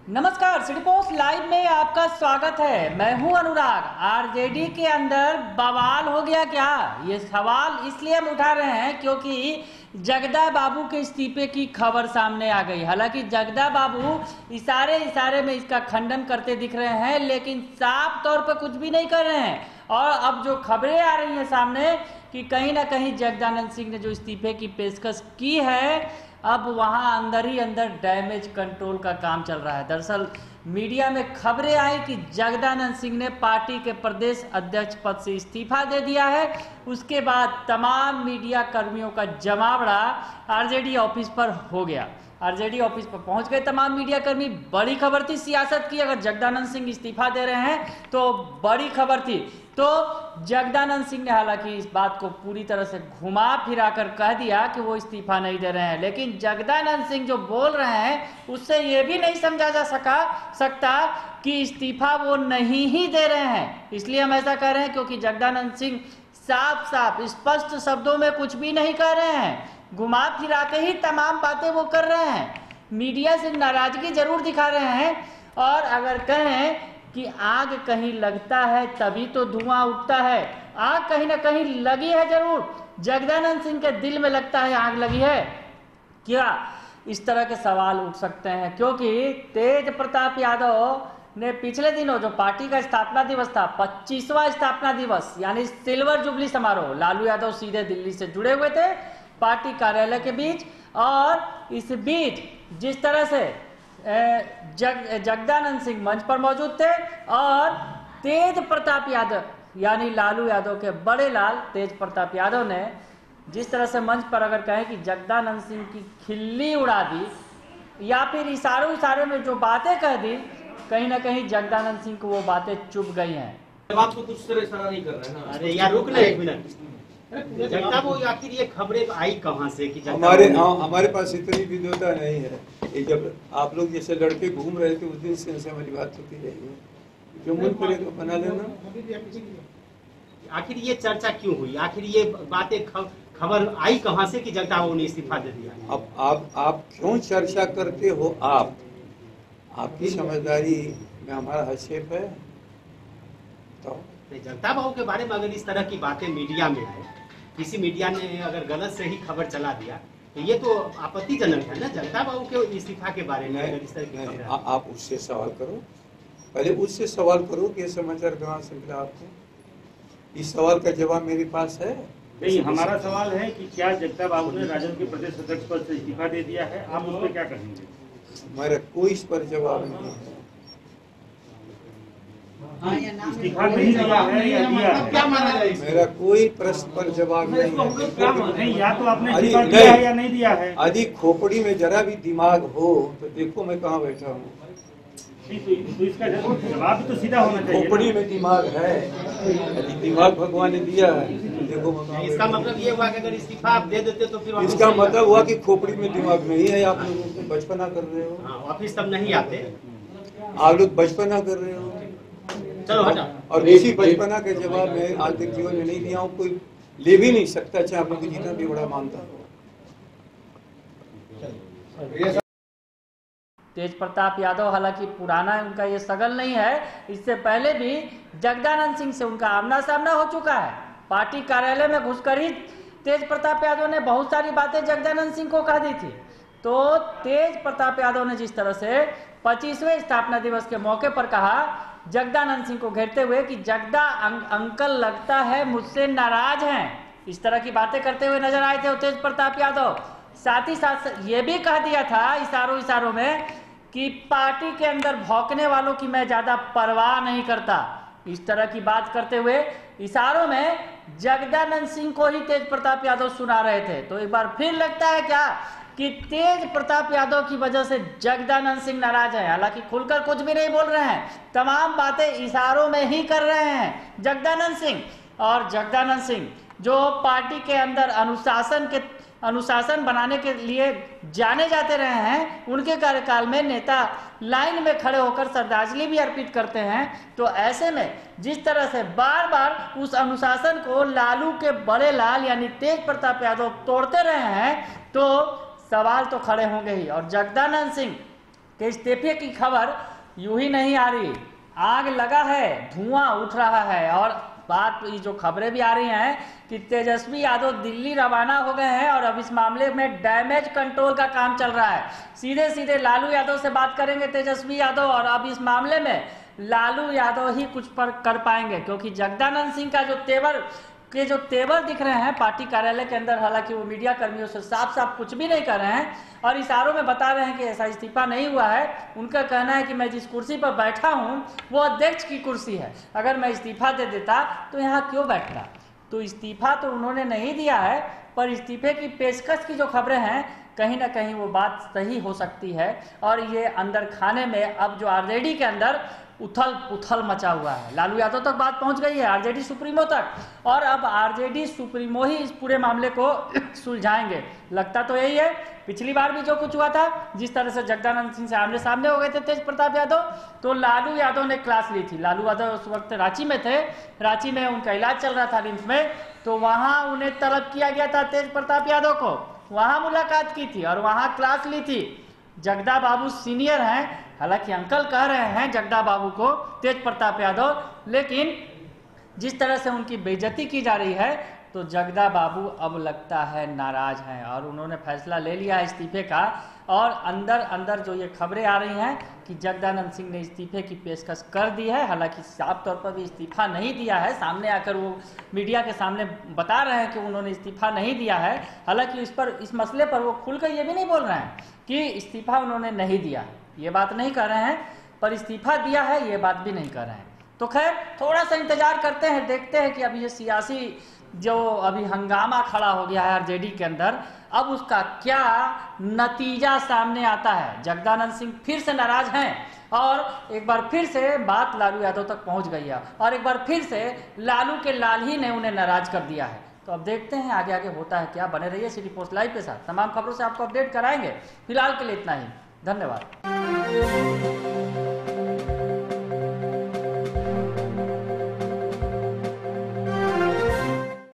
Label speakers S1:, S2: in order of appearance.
S1: नमस्कार, city post live में आपका स्वागत है। मैं हूं अनुराग। आरजेडी के अंदर बवाल हो गया क्या? ये सवाल इसलिए हम उठा रहे हैं क्योंकि जगदा बाबू के इस्तीफे की खबर सामने आ गई। हालांकि जगदा बाबू इशारे में इसका खंडन करते दिख रहे हैं, लेकिन साफ तौर पर कुछ भी नहीं कर रहे हैं। और अब जो खबरें आ रही हैं सामने कि कहीं ना कहीं जगदानंद सिंह ने जो इस्तीफे की पेशकश की है, अब वहां अंदर ही अंदर डैमेज कंट्रोल का काम चल रहा है। दरअसल मीडिया में खबरें आई कि जगदानंद सिंह ने पार्टी के प्रदेश अध्यक्ष पद से इस्तीफा दे दिया है। उसके बाद तमाम मीडिया कर्मियों का जमावड़ा आरजेडी ऑफिस पर हो गया। आरजेडी ऑफिस पर पहुंच गए तमाम मीडिया कर्मी। बड़ी खबर थी सियासत की, अगर जगदानंद सिंह इस्तीफा दे रहे हैं तो बड़ी खबर थी। तो जगदानंद सिंह ने हालांकि इस बात को पूरी तरह से घुमा फिरा कर कह दिया कि वो इस्तीफा नहीं दे रहे हैं, लेकिन जगदानंद सिंह जो बोल रहे हैं उससे ये भी नहीं समझा जा सकता कि इस्तीफा वो नहीं ही दे रहे हैं। इसलिए हम ऐसा कह रहे हैं क्योंकि जगदानंद सिंह साफ स्पष्ट शब्दों में कुछ भी नहीं कह रहे हैं, घुमा फिरा के ही तमाम बातें वो कर रहे हैं। मीडिया से नाराजगी जरूर दिखा रहे हैं, और अगर कहें कि आग कहीं लगता है तभी तो धुआं उठता है, आग कहीं ना कहीं लगी है जरूर। जगदानंद सिंह के दिल में लगता है आग लगी है क्या? इस तरह के सवाल उठ सकते हैं क्योंकि तेज प्रताप यादव ने पिछले दिनों जो पार्टी का स्थापना दिवस था, 25वां स्थापना दिवस यानी सिल्वर जुबली समारोह, लालू यादव सीधे दिल्ली से जुड़े हुए थे पार्टी कार्यालय के बीच। और इस बीच जिस तरह से जगदानंद सिंह मंच पर मौजूद थे और तेज प्रताप यादव यानी लालू यादव के बड़े लाल तेज प्रताप यादव ने जिस तरह से मंच पर अगर कहें कि जगदानंद सिंह की खिल्ली उड़ा दी या फिर इशारों में जो बातें कह दी, कहीं ना कहीं जगदानंद सिंह को वो बातें चुभ गई हैं।
S2: आपको कुछ तरह इशारा नहीं कर रहे हैं ना?
S3: अरे यार रुक ना एक मिनट। जगदा वो आखिर ये खबरें आई कहाँ से कि
S4: हमारे पास इतनी विद्वता नहीं है। ये जब आप लोग जैसे लड़के घूम रहे थे उस दिन से हमारी बात होती रही है, जो मन करे तो बना लेना।
S3: आखिर ये चर्चा क्यों हुई? आखिर ये बातें खबर आई कहाँ से कि जगदा बाबू ने इस्तीफा दे दिया?
S4: अब आप क्यों चर्चा करते हो? आपकी समझदारी में हमारा हस्तक्षेप है? तो
S3: जगदा बाबू के बारे में अगर इस तरह की बातें मीडिया में है, किसी मीडिया ने अगर गलत से ही खबर चला दिया तो ये तो आपत्तिजनक है ना। जगदा बाबू के इस्तीफा के बारे में अगर इस तरह की खबर है,
S4: आप उससे सवाल करो, पहले उससे सवाल करो कि ये समाचार कहाँ से मिला आपको। इस सवाल का जवाब मेरे पास है
S5: नहीं। हमारा सवाल है कि क्या जगदा बाबू ने राजद के प्रदेश अध्यक्ष पद से इस्तीफा दे दिया है, आप उस पर क्या कहेंगे?
S4: हमारा कोई इस पर जवाब नहीं है।
S5: इस्तीफा नहीं दिया है या दिया है?
S3: क्या माना जाए?
S4: मेरा कोई प्रश्न पर जवाब नहीं है।
S5: नहीं, या तो आपने इस्तीफा दिया है या नहीं दिया है।
S4: यदि खोपड़ी में जरा भी दिमाग हो तो देखो मैं कहाँ बैठा हूँ।
S5: तो इसका जवाब तो सीधा होना चाहिए।
S4: खोपड़ी में दिमाग है, यदि दिमाग भगवान ने दिया है देखो मैं कहाँ
S3: इसका
S4: बैठा हूँ।
S3: मतलब ये हुआ कि अगर इस्तीफा आप दे देते तो फिर
S4: इसका मतलब हुआ कि खोपड़ी में दिमाग नहीं है। आप लोग बचपना कर रहे हो,
S3: ऑफिस तब नहीं आते।
S4: आप लोग बचपना कर रहे हो।
S3: चलो हटा।
S4: और इसी बचपना के जवाब में आज तक जीवन में नहीं दिया हूँ, कोई ले भी नहीं सकता, चाहे आप लोग जितना भी बड़ा मानता हो।
S1: तेज प्रताप यादव हालांकि पुराना उनका ये सगल नहीं है, इससे पहले भी जगदानंद सिंह से उनका आमना सामना हो चुका है। पार्टी कार्यालय में घुसकर ही तेज प्रताप यादव ने बहुत सारी बातें जगदानंद सिंह को कह दी थी। तो तेज प्रताप यादव ने जिस तरह से 25वें स्थापना दिवस के मौके पर कहा जगदानंद सिंह को घेरते हुए कि जगदा अंकल लगता है मुझसे नाराज हैं, इस तरह की बातें करते हुए नजर आए थे तेज प्रताप यादव। साथ ही साथ ये भी कह दिया था इशारों में कि पार्टी के अंदर भौंकने वालों की मैं ज्यादा परवाह नहीं करता। इस तरह की बात करते हुए इशारों में जगदानंद सिंह को ही तेज प्रताप यादव सुना रहे थे। तो एक बार फिर लगता है क्या कि तेज प्रताप यादव की वजह से जगदानंद सिंह नाराज है। हालांकि खुलकर कुछ भी नहीं बोल रहे हैं, तमाम बातें इशारों में ही कर रहे हैं जगदानंद सिंह। और जगदानंद सिंह जो पार्टी के अंदर अनुशासन बनाने के लिए जाने जाते रहे हैं, उनके कार्यकाल में नेता लाइन में खड़े होकर श्रद्धांजलि भी अर्पित करते हैं। तो ऐसे में जिस तरह से बार बार उस अनुशासन को लालू के बड़े लाल यानी तेज प्रताप यादव तोड़ते रहे हैं, तो सवाल तो खड़े होंगे ही। और जगदानंद सिंह कि इस्तीफे की खबर यूं ही नहीं आ रही, आग लगा है, धुआं उठ रहा है। और बात ये जो खबरें भी आ रही हैं कि तेजस्वी यादव दिल्ली रवाना हो गए हैं और अब इस मामले में डैमेज कंट्रोल का काम चल रहा है। सीधे सीधे लालू यादव से बात करेंगे तेजस्वी यादव, और अब इस मामले में लालू यादव ही कुछ पर कर पाएंगे, क्योंकि जगदानंद सिंह का जो तेवर दिख रहे हैं पार्टी कार्यालय के अंदर, हालांकि वो मीडिया कर्मियों से साफ साफ कुछ भी नहीं कर रहे हैं और इशारों में बता रहे हैं कि ऐसा इस्तीफा नहीं हुआ है। उनका कहना है कि मैं जिस कुर्सी पर बैठा हूं वो अध्यक्ष की कुर्सी है, अगर मैं इस्तीफा दे देता तो यहाँ क्यों बैठता। तो इस्तीफा तो उन्होंने नहीं दिया है, पर इस्तीफे की पेशकश की जो खबरें हैं कहीं ना कहीं वो बात सही हो सकती है। और ये अंदर खाने में अब जो आरजेडी के अंदर उथल पुथल मचा हुआ है, लालू यादव तक बात पहुंच गई है, आरजेडी सुप्रीमो तक, और अब आरजेडी सुप्रीमो ही इस पूरे मामले को सुलझाएंगे। लगता तो यही है। पिछली बार भी जो कुछ हुआ था, जिस तरह से जगदानंद सिंह से आमने सामने हो गए थे तेज प्रताप यादव, तो लालू यादव ने क्लास ली थी। लालू यादव उस वक्त रांची में थे, रांची में उनका इलाज चल रहा था रिम्स में, तो वहां उन्हें तलब किया गया था तेज प्रताप यादव को, वहां मुलाकात की थी और वहां क्लास ली थी। जगदा बाबू सीनियर हैं, हालांकि अंकल कह रहे हैं जगदा बाबू को तेज प्रताप यादव, लेकिन जिस तरह से उनकी बेइज्जती की जा रही है तो जगदा बाबू अब लगता है नाराज हैं और उन्होंने फैसला ले लिया है इस्तीफे का। और अंदर अंदर जो ये खबरें आ रही हैं कि जगदानंद सिंह ने इस्तीफे की पेशकश कर दी है, हालांकि साफ तौर पर भी इस्तीफा नहीं दिया है, सामने आकर वो मीडिया के सामने बता रहे हैं कि उन्होंने इस्तीफा नहीं दिया है। हालांकि इस मसले पर वो खुलकर ये भी नहीं बोल रहे हैं कि इस्तीफा उन्होंने नहीं दिया, ये बात नहीं कर रहे हैं, पर इस्तीफा दिया है ये बात भी नहीं कर रहे हैं। तो खैर थोड़ा सा इंतजार करते हैं, देखते हैं कि अभी ये सियासी जो अभी हंगामा खड़ा हो गया है आरजेडी के अंदर, अब उसका क्या नतीजा सामने आता है। जगदानंद सिंह फिर से नाराज हैं और एक बार फिर से बात लालू यादव तक पहुंच गई है और एक बार फिर से लालू के लाल ही ने उन्हें नाराज कर दिया है। तो अब देखते हैं आगे आगे होता है क्या। बने रहिए सिटी पोस्ट लाइव के साथ, तमाम खबरों से आपको अपडेट कराएंगे। फिलहाल के लिए इतना ही, धन्यवाद।